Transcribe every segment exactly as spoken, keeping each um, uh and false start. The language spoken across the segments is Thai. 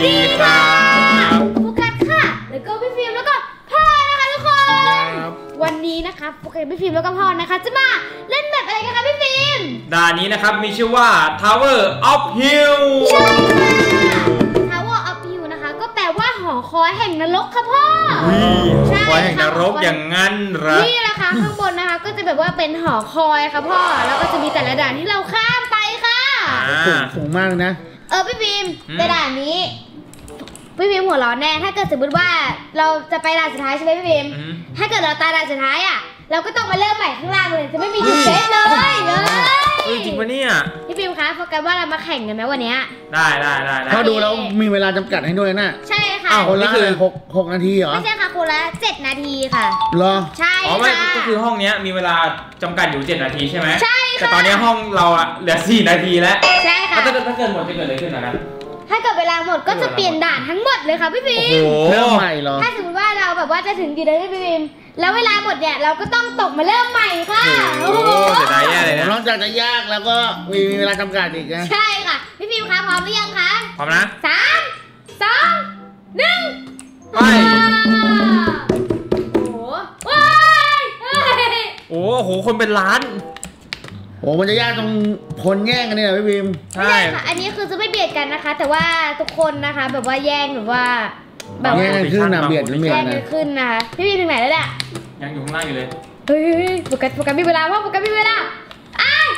ดีครับโฟกัสค่ะแล้วก็พี่ฟิล์มแล้วก็พ่อนะคะทุกคนวันนี้นะคะโฟกัสพี่ฟิล์มแล้วก็พ่อนะคะจะมาเล่นแบบอะไรกันคะพี่ฟิล์มด่านนี้นะครับมีชื่อว่า Tower of Hill ใช่ค่ะ Tower of Hill นะคะก็แปลว่าหอคอยแห่งนรกค่ะพ่อหอคอยแห่งนรกอย่างงั้นเหรอนี่แหละค่ะข้างบนนะคะก็จะแบบว่าเป็นหอคอยค่ะพ่อแล้วก็จะมีแต่ละด่านที่เราข้ามไปค่ะสูงสูงมากนะเออพี่ฟิล์มแต่ด่านนี้พี่ฟิล์มหัวร้อนแน่ถ้าเกิดสมมติว่าเราจะไปด่านสุดท้ายใช่ไหมพี่ฟิล์มถ้าเกิดเราตายด่านสุดท้ายอ่ะเราก็ต้องมาเริ่มใหม่ข้างล่างเลยจะไม่มีจุดเซฟเลยเลยจริงปะเนี่ยพี่ฟิล์มคะโฟกัสว่าเรามาแข่งกันไหมวันนี้ได้ได้ได้ถ้าดูแล้วมีเวลาจำกัดให้ด้วยนะใช่ค่ะคนละหกหกนาทีเหรอไม่ใช่ค่ะคนละเจ็ดนาทีค่ะเหรอใช่อ๋อไม่ก็คือห้องนี้มีเวลาจำกัดอยู่เจ็ดนาทีใช่ไหมใช่ค่ะแต่ตอนนี้ห้องเราอะเหลือสี่นาทีแล้วใช่ค่ะถ้าเกิดถ้าเกิดหมดจะเกิดอะไรขึ้นนะถ้าเกิดเวลาหมดก็จะเปลี่ยนด่านทั้งหมดเลยค่ะพี่ฟิล์มเริ่มใหม่เหรอถ้าสมมติว่าเราแบบว่าจะถึงกี่นาทีพี่ฟิล์มแล้วเวลาหมดเนี่ยเราก็ต้องตกมาเริ่มใหม่ค่ะโอ้โหเสียดายแย่เลยนะนอกจากจะยากแล้วก็มีเวลาจำกัดอีกนะใช่ค่ะพี่ฟิล์มคะพร้อมหรือยังคะพร้อมนะสามสองหนึ่งไปโอ้โหโอ้โหคนเป็นล้านโอ้มันจะยากตรงคนแย่งกันนี่แหละพี่พิมใช่ค่ะอันนี้คือจะไม่เบียดกันนะคะแต่ว่าทุกคนนะคะแบบว่าแย่งแบบว่าแบบแย่งกันขึ้นนะเบียดหรือเบียดแย่งกันขึ้นนะคะพี่พีถึงไหนแล้วเนี่ยยังอยู่ข้างล่างอยู่เลยเฮ้ยโฟกัสโฟกัสมีเวลาพ่อโฟกัสมีเวลาอ้าย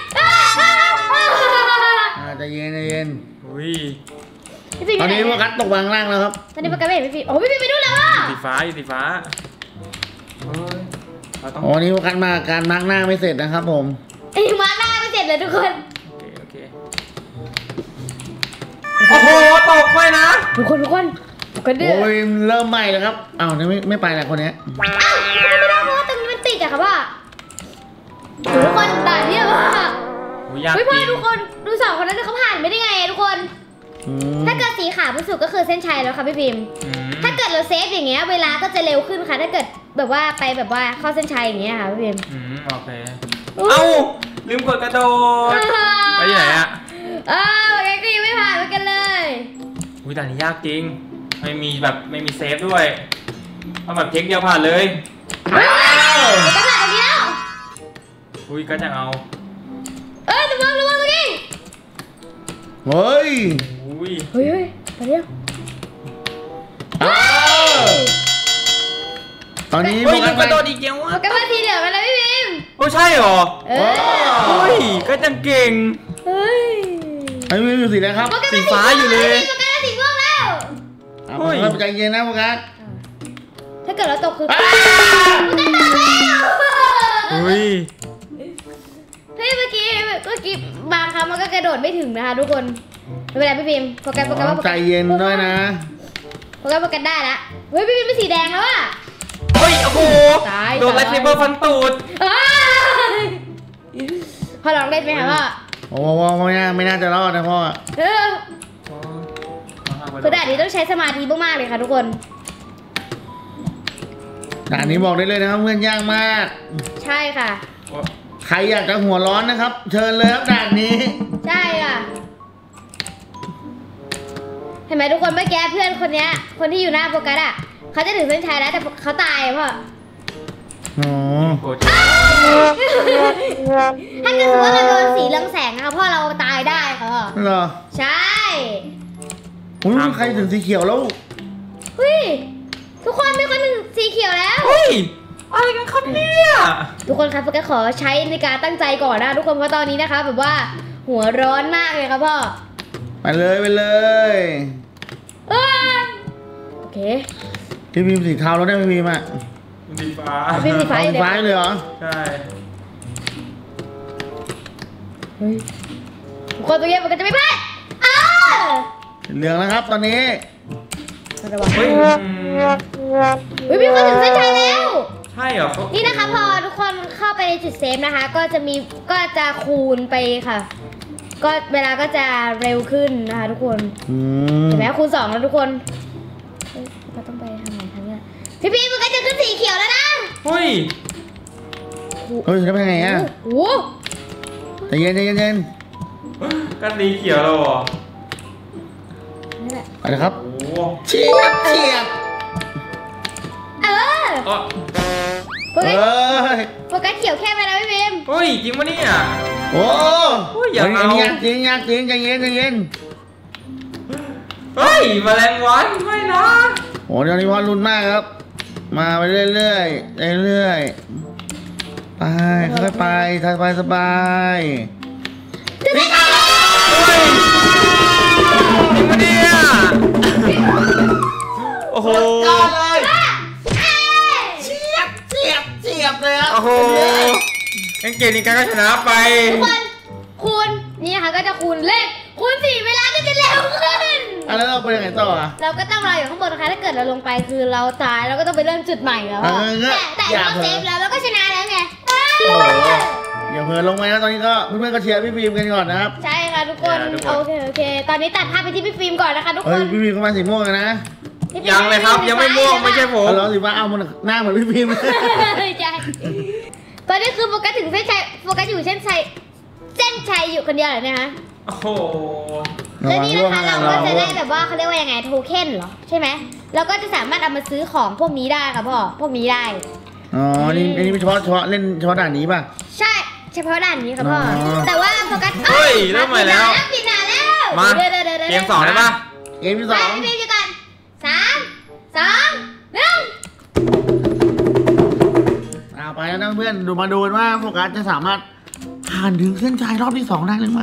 จะเย็นจะเย็นอุ้ยตอนนี้โฟกัสตกวางล่างแล้วครับตอนนี้โฟกัสไม่เห็นพี่พีโอ้พี่พีไปดูแล้วอ่ะสีฟ้าอยู่สีฟ้าอ๋อนี่โฟกัสมาการมาร์กหน้าไม่เสร็จนะครับผมไอ้มาร์กหน้าไม่เสร็จเลยทุกคนโอเคโอเคโอ้โหตกไปนะทุกคนทุกคนโอ้ยเริ่มใหม่แล้วครับอ้าวไม่ไม่ไปแล้วคนนี้อ้าวไม่ได้เพราะว่าตรงนี้มันติดอะค่ะพ่อทุกคนด่านนี้ว่าไม่พ่อทุกคนดูสองคนนั้นเขาผ่านไม่ได้ไงทุกคนถ้าเกิดสีขาวที่สุดก็คือเส้นชัยแล้วค่ะพี่พิมพ์ถ้าเกิดเราเซฟอย่างเงี้ยเวลาก็จะเร็วขึ้นค่ะถ้าเกิดแบบว่าไปแบบว่าเข้าเส้นชัยอย่างเงี้ยค่ะพี่พิมพ์อืมโอเคเอ้าลืมกดกระโดดไปที่ไหนอะอ้าวแกก็ยังไม่ผ่านเหมือนกันเลยอุ้ยด่านนี้ยากจริงไม่มีแบบไม่มีเซฟด้วยเอาแบบเทคเดียวผ่านเลยว้าวจะผ่านตรงนี้แล้วอุ้ยก็จะเอาเอ้ยระวังระวังตรงนี้เฮ้ยอุ้ยเฮ้ยเฮ้ยไปเร็วตอนนี้โฟกัสกระโดดอีกเดียวโฟกัสมาทีเดียวไปเลยพี่พิมโอ้ใช่หรอเฮ้ยก็จังเก่งเฮ้ยไอ้วิวสีอะไรครับสีฟ้าอยู่เลยโฟกัสสีม่วงแล้วเฮ้ยใจเย็นนะโฟกัสถ้าเกิดเราตกคือโฟกัสตกแล้วเฮ้ยเฮ้ยเมื่อกี้เมื่อกี้บางครั้งมันก็กระโดดไม่ถึงนะคะทุกคนไม่เป็นไรพี่พิมโฟกัสโฟกัสว่าใจเย็นด้วยนะโฟกัสโฟกัสได้ละเฮ้ยพี่พิมเป็นสีแดงแล้วอะเฮ้ยโอ้โหโดนไลท์เซเบอร์ฟันตูดพอลองเล่นไหมคะพ่อโอ้โหไม่น่าไม่น่าจะรอดนะพ่อเออคือด่านนี้ต้องใช้สมาธิมากๆเลยค่ะทุกคนด่านนี้บอกได้เลยนะครับเพื่อนยากมากใช่ค่ะใครอยากจะหัวร้อนนะครับเชิญเลยครับด่านนี้ใช่ค่ะเห็นไหมทุกคนเมื่อกี้เพื่อนคนนี้คนที่อยู่หน้าโฟกัสอ่ะเขาจะถึงเส้นชัยแล้วแต่เขาตายพ่ออ๋อถ้าเกิดสมมติว่าเราโดนสีเรืองแสงนะคะพ่อเราตายได้ค่ะเหรอใช่อุ้ยใครถึงสีเขียวแล้วเฮ้ยทุกคนมีคนถึงสีเขียวแล้วเฮ้ยอะไรกันครับเนี่ยทุกคนครับโฟกัสขอใช้ในการตั้งใจก่อนนะทุกคนเพราะตอนนี้นะคะแบบว่าหัวร้อนมากเลยครับพ่อไปเลยไปเลยโอเคพี่พิมสีเทาแล้วได้ไหมพิมอ่ะสีฟ้าพี่สีฟ้าสีฟ้าเลยเหรอใช่เฮ้ยทุกคนตัวเงี้ยมันก็จะไม่พลาดเหลืองแล้วครับตอนนี้ระวังเฮ้ยเฮ้ยพี่คนถึงเส้นชัยแล้วใช่เหรอนี่นะคะพอทุกคนเข้าไปในจุดเซฟนะคะก็จะมีก็จะคูณไปค่ะก็เวลาก็จะเร็วขึ้นนะคะทุกคนเห็นไหมคูณสองแล้วทุกคนเราต้องไปทางไหนทางเนี้ยพี่พี่มันก็จะขึ้นสีเขียวแล้วนะเฮ้ยเฮ้ยจะไปไงอ่ะโอ้ใจเย็นใจเย็นกันสีเขียวแล้วเหรอนี่แหละแล้วไปเลยครับโอ้โหเฉียบเฉียบเอออ๋อโฟเอกัส้ยโฟกัสเขียวแค่ไปแล้วพี่บีมเฮ้ยจริงปะเนี่ยโอ้โอ้ยอย่าเฮ้ยเอาอันนี้ยากจริงยากจริงใจเย็นใจเย็นเฮ้ยแมลงวันไม่นะโอ้เดี๋ยวนี้พอรุนมากครับ มาไปเรื่อยๆเรื่อยๆไปค่อยๆไปสบายสบายนี่อ่ะเฮ้ยจริงปะเนี่ยโอ้โหยอดเลยเฉียบเฉียบเฉียบเลยครับโอ้โหงั้นเกมนี้ก็ชนะไปทุกคนคูณนี่ค่ะก็จะคูณเลขคูณสี่เวลาก็จะเร็วขึ้นอ่ะแล้วเราไปยังไงต่ออ่ะเราก็ต้องรออยู่ข้างบนนะคะถ้าเกิดเราลงไปคือเราตายเราก็ต้องไปเริ่มจุดใหม่แล้วอะเออแต่แต่อย่าเราเผลอเซฟแล้วเราก็ชนะแล้วไงโอ้โหอย่าเผลอลงไปนะตอนนี้ก็เพื่อนๆก็เชียร์พี่ฟิล์มกันก่อนนะครับใช่ค่ะทุกคนโอเคโอเค ตอนนี้ตัดภาพไปที่พี่ฟิล์มก่อนนะคะทุกคเฮ้ยนพี่ฟิล์มเข้ามาสีม่วงกันนะพี่ฟิล์ยังเลยครับยังไม่ม่วงไม่ใช่ผมเอาล้อสีฟ้าเอามันหน้าเหมือนพี่ฟิล์มใช่ตอนนี้คือโฟกัสถึงเส้นชัยโฟกัสอยู่เส้นชัยเส้นชัยอยู่คนเดียวเหรอเนี่ยฮะโอ้โหแล้วนี่นะคะเราก็จะได้ระวังแบบว่าเขาเรียกว่ายังไงโทเค็นเหรอใช่ไหมเราก็จะสามารถเอามาซื้อของพวกนี้ได้ค่ะพ่อพวกนี้ได้อ๋อนี่อันนี้เฉพาะเฉพาะเล่นเฉพาะด่านนี้ป่ะใช่เฉพาะด่านนี้ค่ะพ่ออ๋อแต่ว่าโฟกัสเฮ้ยเริ่มใหม่แล้วปิดหน้าแล้วมาเดี๋ยวเดี๋ยวเดี๋ยวเกมสองได้ปะเกมที่ไปสองพี่พิมพ์อยู่กันสามสองหนึ่งเอาไปแล้วนะเพื่อนดูมาดูกันว่าโฟกัสจะสามารถผ่านถึงเส้นชัยรอบที่สองได้หรือไม่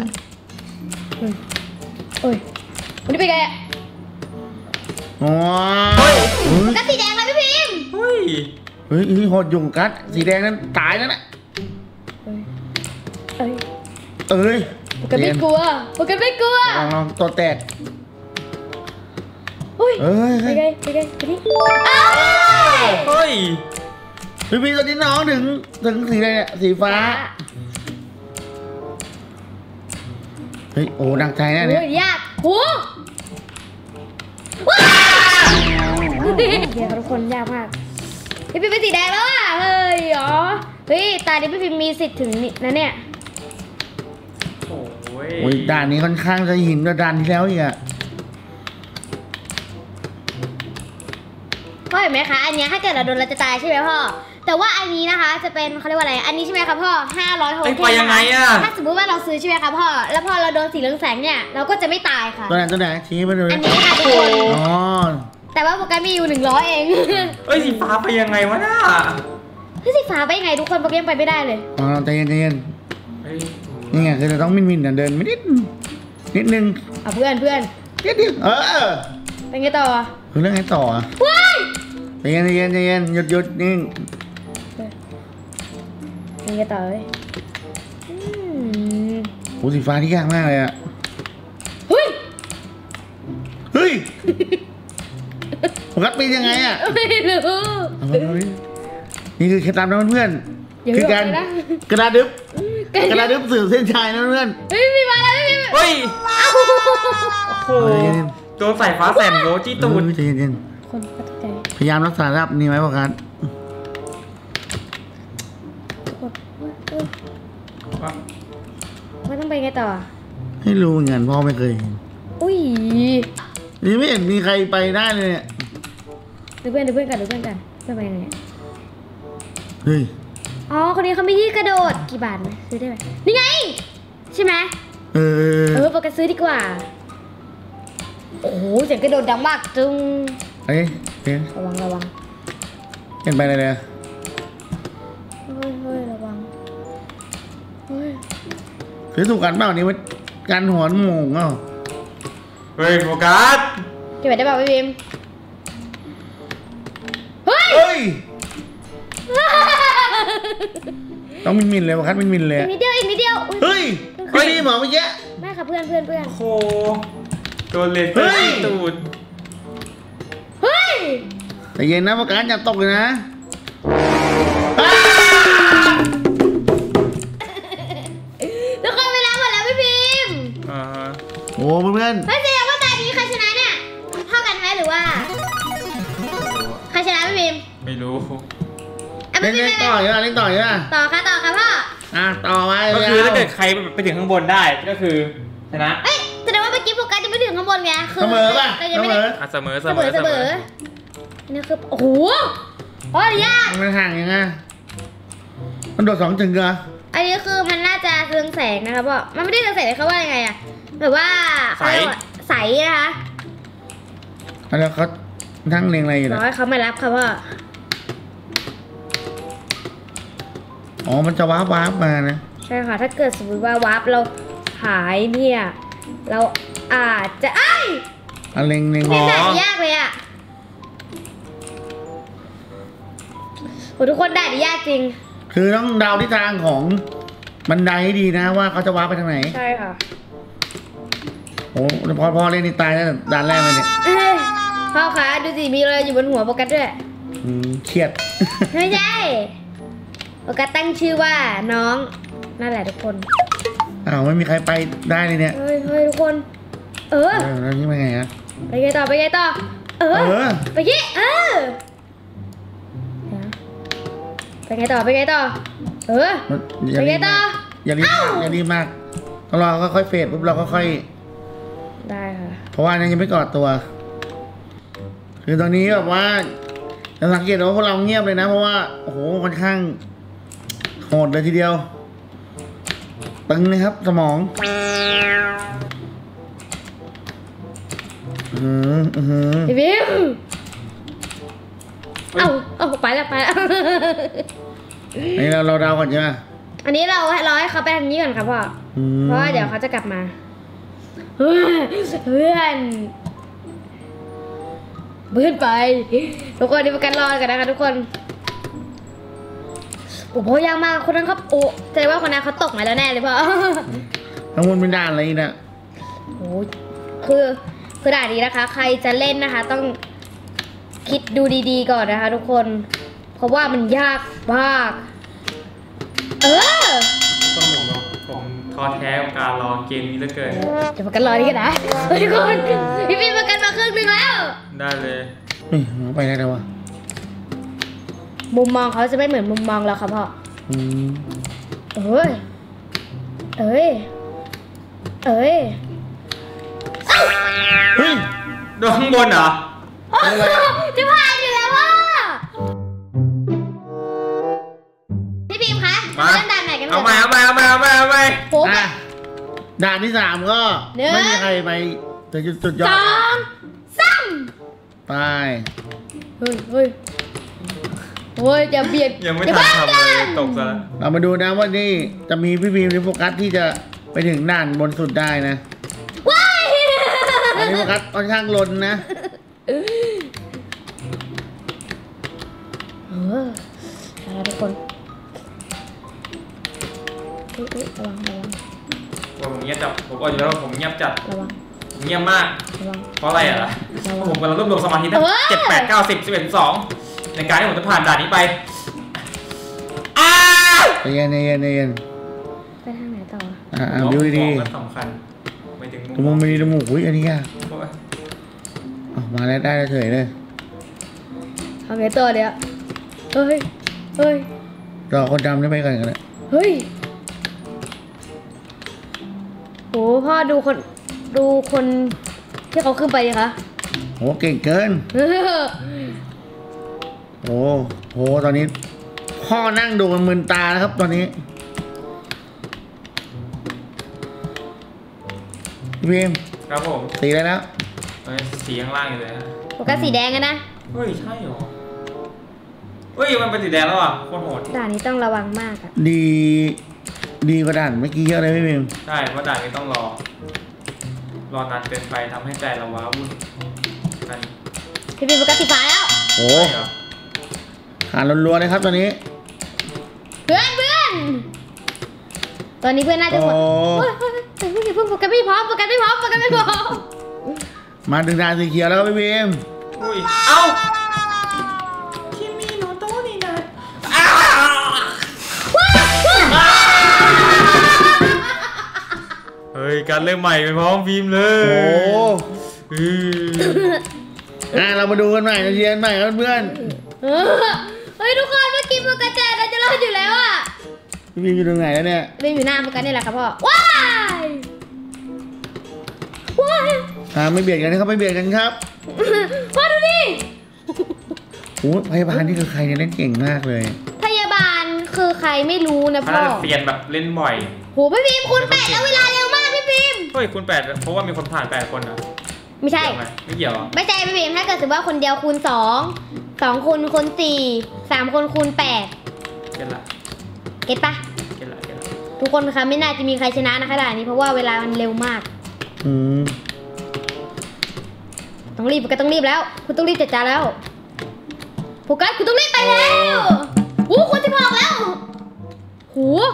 โอ้ยวันนี้เป็นไงอะอ๋อเฮ้ยเฮ้ยก็สีแดงเลยพี่พิมพ์เฮ้ยเฮ้ยนี่โหดยุงกัดสีแดงนั้นตายแล้วน่ะเอ้ยเอ้ยโฟกัสไม่กลัวโฟกัสไม่กลัวลองลองตัวแตกอุ้ยเอ้ยไปเฮ้ยไงไปไงไปนี่อ้าวเฮ้ยพี่พี่ตอนนี้น้องถึงถึงสีอะไรเนี่ยสีฟ้าเฮ้ยโอ้ดังใจแน่เนี่ยโอ้ยยากโหว้าวเดี๋ยวทุกคนยากมากพี่พิมพ์เป็นสีแดงแล้วอ่ะเฮ้ยอ๋อเฮ้ยตาดิพี่พิมพ์มีสิทธิ์ถึงนี่นะเนี่ยโอ้โอ้ยด่านนี้ค่อนข้างจะหินกว่าด่านที่แล้วอีกอะพ่อเห็นไหมคะ อันเนี้ยถ้าเกิดเราโดนเราจะตายใช่ไหมพ่อ แต่ว่าอันนี้นะคะจะเป็นเขาเรียกว่าอะไร อันนี้ใช่ไหมคะพ่อห้าร้อยโทไอ้เค็นไปยังไงอะถ้าสมมติว่าเราซื้อใช่ไหมคะพ่อ แล้วพอเราโดนสีเหลืองแสงเนี่ย เราก็จะไม่ตายค่ะตัวไหนตัวไหนชี้มาดูอันนี้ค่ะทุกคนอ๋อแต่ว่าโปรแกรมมีอยู่หนึ่งร้อยเองเฮ้ยสีฟ้าไปยังไงวะน่าเฮ้ยสีฟ้าไปยังไงทุกคนโปรแกรมไปไม่ได้เลยอ๋อใจเย็นใจเย็นเฮ้ยนี่ไงคือเราต้องมินมินๆเดินไม่นิดนิดนึงอ่ะเพื่อนเพื่อนนิดเดียวเออเป็นไงต่อคือเรื่องไงต่ออะว้ายใจเย็นใจเย็นใจเย็นหยุดหยุดนิ่งเป็นไงต่อเลยอืมโอ้สีฟ้าที่ยากมากเลยอะเฮ้ยเฮ้ยโฟกัสเป็นยังไงอะไม่รู้เอามาดูดินี่คือเคล็ดลับนะเพื่อนอย่าๆคือการบอกเลยนะกระดาษดึบกระดาษดึบสื่อเส้นชัยนะเพื่อนเฮ้ยมีมาแล้วไม่มีเฮ้ยอ้าวโอ้โหโดนใส่ฟ้าแสนโลจี้ตูดเออใจเย็นคนตกใจๆพยายามรักษาระดับนี้ไว้โฟกัสว่าต้องไปไงต่อให้รู้เหมือนกันพ่อไม่เคยเห็นอุ้ยนี่ไม่เห็นมีใครไปได้เลยเนี่ยดูเพื่อนดูเพื่อนกันดูเพื่อนกันเพื่อนไปยังไงเฮ้ยอ๋อคนนี้เขามีที่กระโดดกี่บาทนะซื้อได้ไหมนี่ไงใช่ไหมเออเออโปรแกรมซื้อดีกว่าโอ้โหเสียงกระโดดดังมากจึงเฮ้ยเห็นระวังระวังเห็นไปเลยเลยเฮ้ยเฮ้ยระวังเฮ้ยซื้อถูกกันเปล่านี่มันการหัวหมูงเอ้าเฮ้ยโฟกัสเก็บไว้ได้เปล่าพี่บิมเฮ้ยเฮ้ยต้องมินมินเลยโฟกัสมินมินเลยอีกนิดเดียวอีกนิดเดียวอุ๊ยเฮ้ยพี่หมอเมื่อกี้ไม่ค่ะเพื่อนเพื่อนเพื่อนโอ้โหโดนเลเซอร์จี้ตูดเฮ้ยแต่เย็นนะโฟกัสอย่าตกเลยนะทุกคนเวลาหมดแล้วพี่บิมอ่าฮะโอ้เพื่อนไม่แสดงว่าตอนนี้ใครชนะเนี่ยเท่ากันไหมหรือว่าใครชนะพี่บิมไม่รู้อ่ะเล่นไม่เล่นไม่ต่ออยู่อ่ะเล่นต่ออยู่อ่ะต่อค่ะต่อค่ะพ่ออ่ะต่อไปก็คือถ้าเกิดใครไปถึงข้างบนได้ก็คือชนะเอ้ยแสดงว่าเมื่อกี้โฟกัสจะไม่ถึงข้างบนไงไงคือเสมอป่ะเราเสยังไม่มได้ออ่ะเสมอเสเสมมออเสมอนี่คือโอ้โหโอ้ยยากมันห่างยังไงมันโดดสองถึงเหรออันนี้คือมันน่าจะเรืองแสงนะครับพ่อมันไม่ได้เรืองแสงเขาว่ายังไงอะแบบว่าเขาเรียกว่าใสนะคะแล้วเขาทั้งเรียงอะไรอยู่รนะอให้เขามารับค่ะพ่ออ๋อมันจะว้าบว้าบมานะใช่ค่ะถ้าเกิดสมมติว่าวาร์ปเราหายเนี่ยเราอาจจะไอ้ยอ่ะเล็งเล็งนี่ด่านยากเลยอะโอ้ทุกคนด่านนี้ยากจริงคือต้องเดาทิศทางของบันไดให้ดีนะว่าเขาจะว้าบไปทางไหนใช่ค่ะโอ้พอพอเล่นนี่ตายแล้วด่านแรกเลยเนี่ยเอ้ยพ่อคะดูสิมีอะไรอยู่บนหัวโฟกัสด้วยอืมเครียดไม่ใช่โฟกัสตั้งชื่อว่าน้องนั่นแหละทุกคนอ้าวไม่มีใครไปได้เลยเนี่ยเฮ้ยเฮ้ยทุกคน เออเออแล้วนี่เป็นไงฮะไปไงต่อไปไงต่อ เออเออไปยี่เออไปไงต่อไปไงต่อ เอออย่าไปรีไงบต่อมากอย่ารีบมากอย่ารีบมากต้องรอค่อยๆเฟดปุ๊บเราก็ค่อยได้ค่ะเพราะว่าอันนั้นยังไม่กอดตัว คือตอนนี้แบบว่าจะสังเกตว่าพวกเราเงียบเลยนะ เพราะว่าโอ้โหค่อนข้างโหดเลยทีเดียวตึงเลยครับสมองอืออือพี่บิวเอาเอาไปแล้วไปแล้วอันนี้เราเราเดาก่อนใช่ไหมอันนี้เราเราให้เขาไปทางนี้ก่อนครับพ่ออืมเพราะว่าเดี๋ยวเขาจะกลับมา เพื่อนเพื่อนเพื่อนไป ทุกคนนี่ประกันรอกันนะคะทุกคน โอ้โหยากมากคนนั้นเขาโอ้แสดงว่าคนนั้นเขาตกมาแล้วแน่เลยพ่อทั้งหมดเป็นด่านอะไรอีกนะโอ้ยคือคือด่านนี้นะคะ ใครจะเล่นนะคะ ต้องคิดดูดีๆก่อนนะคะ ทุกคน เพราะว่ามันยากมาก เออต้องผมเนาะผมท้อแท้กับการรอเกมนี้เหลือเกินเดี๋ยวประกันรอนี่กันนะเฮ้ยทุกคนพี่พี่ประกันมาครึ่งหนึงแล้วได้เลยเฮ้ยเอาไปได้แล้ววะมุมมองเขาจะไม่เหมือนมุมมองเราค่ะพ่ออืมเอ้ย เอ้ย เอ้ยเฮ้ยโดนข้างบนเหรออะไรอะจะผ่านอยู่แล้วว่ะพี่พิมคะมาเล่นด่านไหนกันเอาใหม่เอาใหม่เอาใหม่เอาใหม่เอาใหม่โป๊ะอ่ะด่านที่สามก็หนึ่งไม่มีใครไปถึงจุดสุดยอสดองสามไปเฮ้ยเฮ้ยเฮ้ยจะเบียดยังไม่อย่าทันบ้าทำเลกัยนตกซะแล้วเรามาดูนะว่านี่จะมีพี่พีมหรือโฟกัสที่จะไปถึงด่านบนสุดได้นะว้ายอันนี้โฟกัสค่อนข้างลนนะเออเอาละทุกคนเฮ้ยเฮ้ยระวังระวังผมเงียบจัดผมก็อยู่แล้วผมเงียบจัดระวังผมเงียบมากระวังเพราะอะไรอ่ะเพราะผมกำลังรวบรวมสมาธิทั้งเออเจ็ดแปดเก้าสิบสิบเอ็ดสองในการที่ผมจะผ่านด่านนี้ไปอ้าใจเย็นใจเย็นใจเย็นไปทางไหนต่ออ่าอ่าดูดีมองก็สำคัญไม่ถึงๆจมูกไม่ดีจมูกอุ้ยอันนี้ยากโอ้ยออกมาแล้วได้แล้วเฉยเลยทำไงต่อเดี๋ยวเฮ้ยเฮ้ยรอคนดำได้ไปก่อนกันเลยเฮ้ยโหพ่อดูคนดูคนที่เขาขึ้นไปดิคะโหเก่งเกินเออโอ้โหตอนนี้ พ่อนั่งดูมันมึนตานะครับตอนนี้พี่พีมครับผมตีได้แล้วเอ้ยสีข้างล่างอยู่เลยนะโฟกัสสีแดงกันนะเฮ้ยใช่เหรอเฮ้ยมันเป็นสีแดงแล้วอ่ะโคตรโหดด่านนี้ต้องระวังมากอะดีดีกว่าด่านเมื่อกี้เยอะเลยพี่พีมใช่เพราะด่านนี้ต้องรอ รอนานเกินไปทำให้ใจเราว้าวุ่นนั่นพี่พี่โฟกัสสีฟ้าแล้วโอ้ใช่เหรอขาดรัวๆเลยครับตอนนี้เพื่อนเพื่อนตอนนี้เพื่อนน่าจะหมดโอ้เฮ้ยเฮ้ยเฮ้ยเฮ้ยเพิ่งโฟกัสไม่พร้อมโฟกัสไม่พร้อมโฟกัสไม่พร้อมมาถึงด่านสีเขียวแล้วครับพี่พีมอุ้ยเอ้าคิมิโนโตะนี่นะอ้าวเฮ้ยการเริ่มใหม่ไปพร้อมฟิล์มเลโอ้ยอืออ่ะเรามาดูกันใหม่นะเชียร์กันใหม่ครับเพื่อนเออเฮ้ยทุกคนเมื่อกี้โฟกัสเจอเราจะรอดอยู่แล้วอะพี่พีมอยู่ตรงไหนแล้วเนี่ยไม่อยู่หน้าโฟกัสนี่แหละครับพ่อว้ายว้ายอ่าไม่เบียดกันนะครับไม่เบียดกันครับพ่อดูดิโอ้พยาบาลนี่คือใครเนี่ยเล่นเก่งมากเลยพยาบาลคือใครไม่รู้นะเขาพ่อน่าจะเซียนแบบเล่นบ่อยโหพี่พิมพ์คูณแปดแล้วเวลาเร็วมากพี่พิมพ์เฮ้ยคุณแปดเพราะว่ามีคนผ่านแปดคนนะไม่ใช่เกี่ยวไหมไม่เกี่ยวเหรอไม่ใช่พี่พิมพ์ถ้าเกิดสมมติว่าคนเดียวคูณสองสองคูณคูณสี่สามคนคูณแปดเก็ตละเก็ตปะเก็ตละเก็ตละทุกคนคะไม่น่าจะมีใครชนะนะคะด่านนี้เพราะว่าเวลามันเร็วมากอืมต้องรีบก็ต้องรีบแล้ว คุณต้องรีบจัดจานแล้วโฟกัสคุณต้องรีบไปแล้วหูคุณที่บอกแล้วหู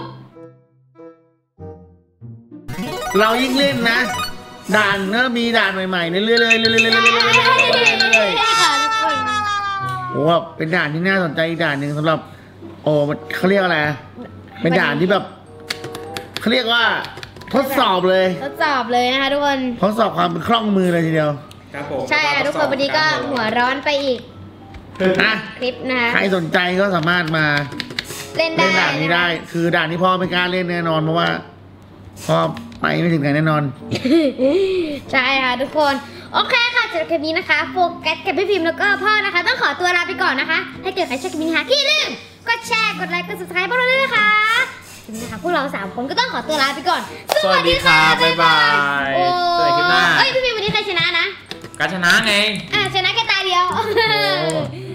เรายิ่งเล่นนะด่านก็มีด่านใหม่ๆเรื่อยๆเรื่อยๆเรื่อยๆเรื่อยๆเรื่อยๆเรื่อยๆโอ้เป็นด่านที่น่าสนใจอีกด่านหนึ่งสำหรับโอ้เขาเรียกอะไรเป็นด่านที่แบบเขาเรียกว่าทดสอบเลยทดสอบเลยนะคะทุกคนทดสอบความเป็นคล่องมือเลยทีเดียวครับผมใช่ค่ะทุกคนวันนี้ก็หัวร้อนไปอีกนะคลิปนะคะใครสนใจก็สามารถมาเล่นได้เล่นด่านนี้ได้ คือด่านนี้พ่อไม่กล้าเล่นแน่นอนเพราะว่าพ่อไปไม่ถึงไหนแน่นอนใช่ค่ะทุกคนโอเคค่ะสำหรับคลิปนี้นะคะโฟกัสกับพี่พิมพ์แล้วก็พ่อนะคะต้องขอตัวลาไปก่อนนะคะถ้าเกิดใครชอบคลิปนี้นะคะอย่าลืมกดแชร์กดไลค์กด ซับสไครบ์พวกเราด้วยนะคะทีนี้นะคะพวกเราสามคนก็ต้องขอตัวลาไปก่อนสวัสดีครับบ๊ายบายโอ้เจอกันคลิปหน้าเอ้ยพี่พิมพ์วันนี้ใครชนะนะการชนะไงอ่ะชนะแค่ตาเดียวโอ้